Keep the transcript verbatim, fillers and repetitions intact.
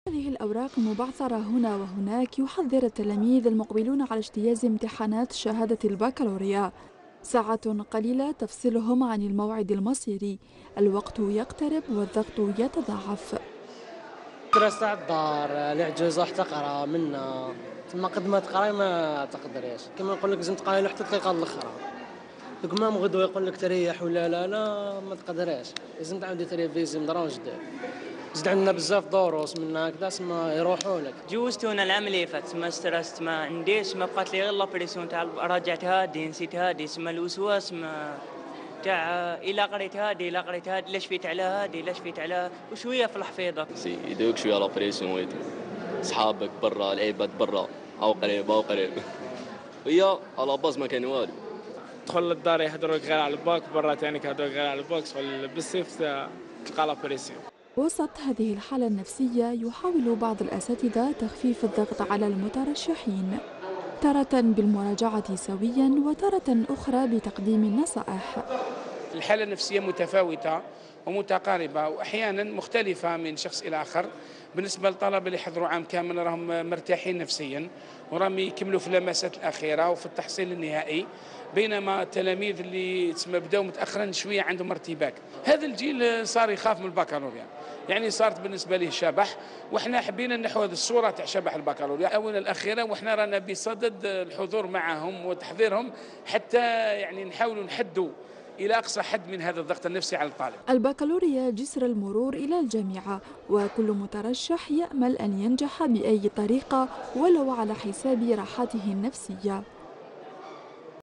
هذه الأوراق المبعثرة هنا وهناك يحذر التلاميذ المقبلون على اجتياز امتحانات شهادة البكالوريا. ساعات قليلة تفصلهم عن الموعد المصيري، الوقت يقترب والضغط يتضاعف. درست على الدار اللي عجوزة حتى تقرا منا تما قد ما تقراي ما تقدريش، كما نقول لك لازم تقراي حتى الدقيقة الأخرى. دوك مام غدوة يقول لك تريح ولا لا لا ما تقدريش، لازم تعاودي تريفيزي من درا جديد. زيد عندنا بزاف دروس منا هكذا تسمى يروحوا لك. جوزتونا العملية فات ما سترست ما عنديش ما بقات لي غير لابريسيون تاع راجعت هادي نسيت هادي سما الوسواس ما تاع إلا قريت هادي إلا قريت هادي لاش فيت على هادي لاش فيت على وشوية في الحفيظة. سي يدوك شوية لابريسيون ويتو صحابك برا العباد برا أو قريب أو قريب وهي على باز ما كان والو. تدخل للدار يهضروا لك غير على الباك برا تاني يهضروا لك غير على الباك تدخل بالسيف تلقى لابريسيون. وسط هذه الحالة النفسية يحاول بعض الأساتذة تخفيف الضغط على المترشحين، تارة بالمراجعة سويا وتارة أخرى بتقديم النصائح. الحالة النفسية متفاوتة ومتقاربة وأحيانا مختلفة من شخص إلى آخر. بالنسبة للطلبة اللي حضروا عام كامل راهم مرتاحين نفسيا وراهم يكملوا في اللمسات الأخيرة وفي التحصيل النهائي، بينما التلاميذ اللي تسمى بداوا متأخرا شوية عندهم ارتباك. هذا الجيل صار يخاف من البكالوريا، يعني صارت بالنسبة له شبح، وإحنا حبينا نحو هذه الصورة تاع شبح البكالوريا الآونة الأخيرة، وإحنا رانا بصدد الحضور معهم وتحضيرهم حتى يعني نحاولوا نحدوا إلى أقصى حد من هذا الضغط النفسي على الطالب. البكالوريا جسر المرور إلى الجامعة، وكل مترشح يأمل أن ينجح بأي طريقة ولو على حساب راحته النفسية.